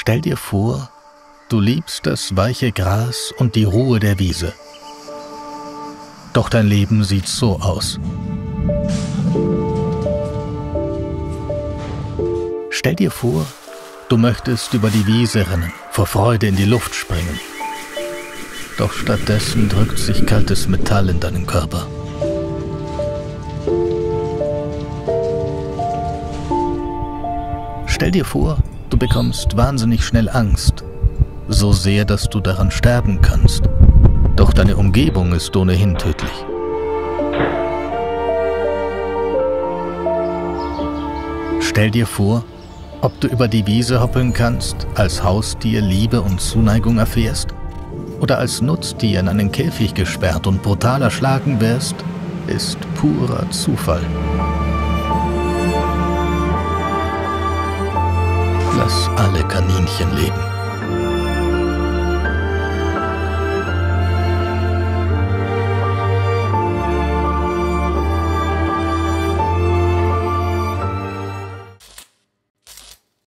Stell dir vor, du liebst das weiche Gras und die Ruhe der Wiese. Doch dein Leben sieht so aus. Stell dir vor, du möchtest über die Wiese rennen, vor Freude in die Luft springen. Doch stattdessen drückt sich kaltes Metall in deinen Körper. Stell dir vor, du bekommst wahnsinnig schnell Angst. So sehr, dass du daran sterben kannst. Doch deine Umgebung ist ohnehin tödlich. Stell dir vor, ob du über die Wiese hoppeln kannst, als Haustier Liebe und Zuneigung erfährst oder als Nutztier in einen Käfig gesperrt und brutal erschlagen wirst, ist purer Zufall. Lass alle Kaninchen leben.